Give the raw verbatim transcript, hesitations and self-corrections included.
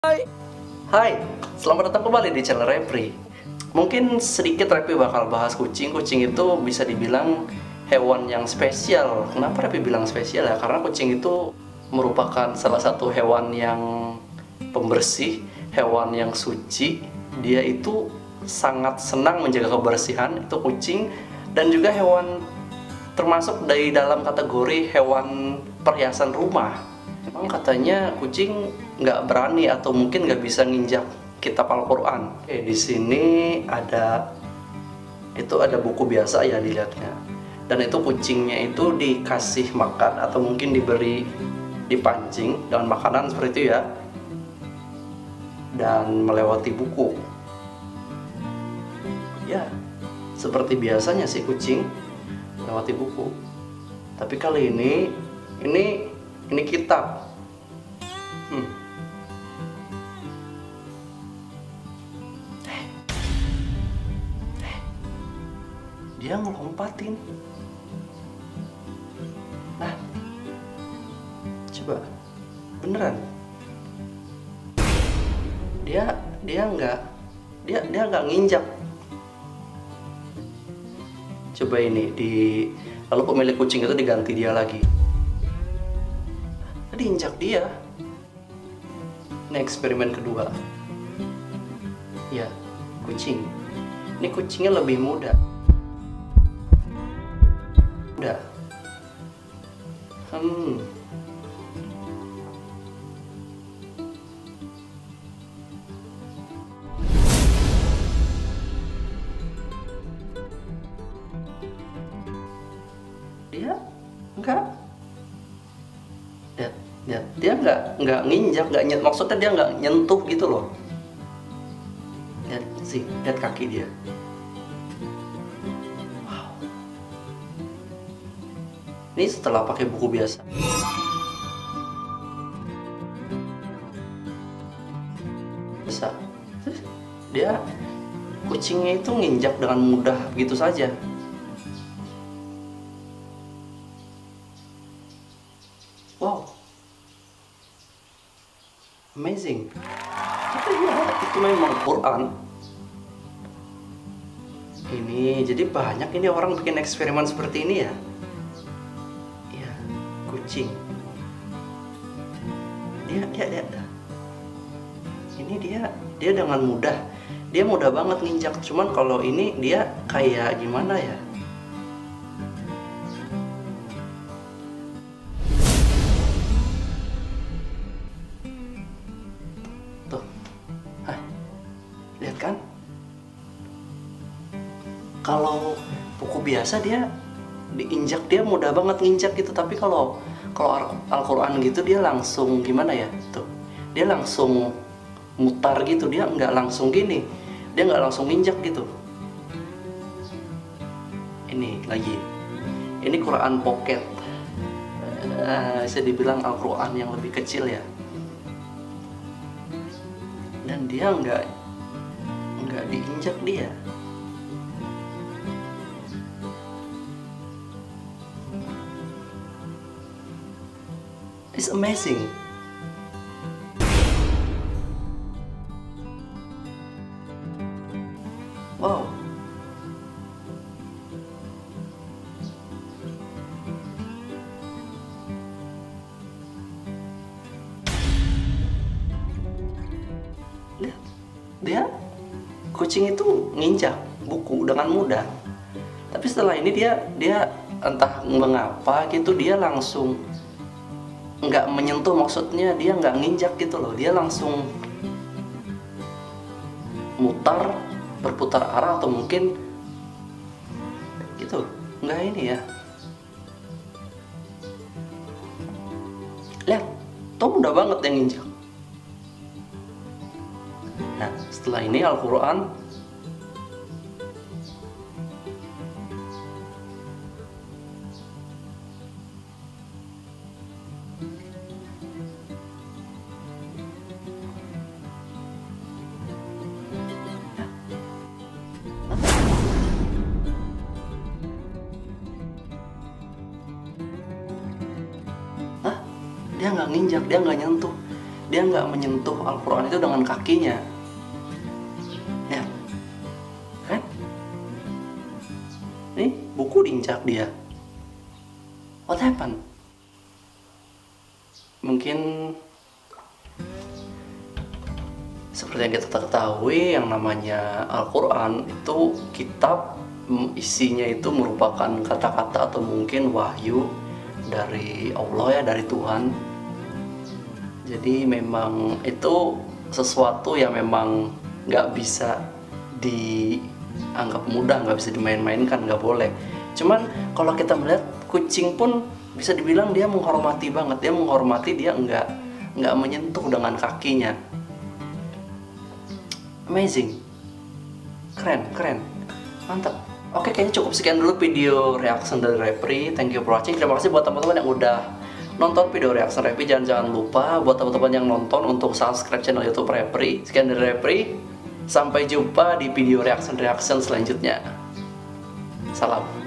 Hai, Hai, selamat datang kembali di channel Repri. Mungkin sedikit Repri bakal bahas kucing. Kucing itu bisa dibilang hewan yang spesial. Kenapa Repri bilang spesial ya? Karena kucing itu merupakan salah satu hewan yang pembersih, hewan yang suci. Dia itu sangat senang menjaga kebersihan, itu kucing. Dan juga hewan termasuk dari dalam kategori hewan perhiasan rumah. Memang katanya kucing nggak berani atau mungkin nggak bisa nginjak kitab Al-Quran. Oke, di sini ada itu ada buku biasa ya dilihatnya. Dan itu kucingnya itu dikasih makan atau mungkin diberi dipancing dengan makanan seperti itu ya. Dan melewati buku. Ya, seperti biasanya sih kucing melewati buku. Tapi kali ini ini ini kitab. Hmm. Dia ngelompatin. Nah, coba beneran. Dia dia nggak dia dia nggak nginjak. Coba ini di lalu pemilik kucing itu diganti dia lagi. Diinjak dia. Ini eksperimen kedua. Ya, kucing. Ini kucingnya lebih muda. Muda. Hmm. Dia enggak. Lihat, lihat. Dia nggak nggak nginjak, nggak nyet, maksudnya dia nggak nyentuh gitu loh. Lihat sih, lihat kaki dia. Wow. Ini setelah pakai buku biasa. Bisa. Dia kucingnya itu nginjak dengan mudah gitu saja. Wow, amazing. Tapi ya, itu memang Quran. Ini jadi banyak ini orang bikin eksperimen seperti ini ya. Ya, kucing. Dia, dia, dia. Ini dia, dia dengan mudah. Dia mudah banget nginjak. Cuman kalau ini dia kayak gimana ya? Tuh, Hah, lihat kan? Kalau buku biasa dia diinjak dia mudah banget nginjak gitu, tapi kalau kalau Al-Quran gitu dia langsung gimana ya? Tuh, dia langsung mutar gitu, dia nggak langsung gini, dia nggak langsung nginjak gitu. Ini lagi, ini Quran Pocket, uh, bisa dibilang Al-Quran yang lebih kecil ya. Dan dia nggak nggak diinjak dia. It's amazing. Wow. Lihat, dia kucing itu nginjak buku dengan mudah. Tapi setelah ini dia dia entah mengapa gitu dia langsung nggak menyentuh, maksudnya dia nggak nginjak gitu loh, dia langsung mutar, berputar arah atau mungkin gitu, nggak ini ya. Lihat, tuh mudah banget yang nginjak. Nah, setelah ini Al-Quran dia nggak nginjak, dia nggak nyentuh. dia nggak menyentuh Al-Quran itu dengan kakinya, ya kan? Nih buku diinjak dia. What happened? Mungkin seperti yang kita ketahui, yang namanya Al-Quran itu kitab, isinya itu merupakan kata-kata atau mungkin wahyu dari Allah ya, dari Tuhan. Jadi memang itu sesuatu yang memang nggak bisa dianggap mudah, nggak bisa dimain-mainkan, nggak boleh. Cuman kalau kita melihat kucing pun bisa dibilang dia menghormati banget, dia menghormati, dia nggak nggak menyentuh dengan kakinya. Amazing, keren, keren, mantap. Oke, kayaknya cukup sekian dulu video reaction dari Repri. Thank you for watching. Terima kasih buat teman-teman yang udah nonton video reaction Repri. Jangan jangan lupa buat teman-teman yang nonton untuk subscribe channel YouTube Repri. Sekian dari Repri. Sampai jumpa di video reaction reaction selanjutnya. Salam.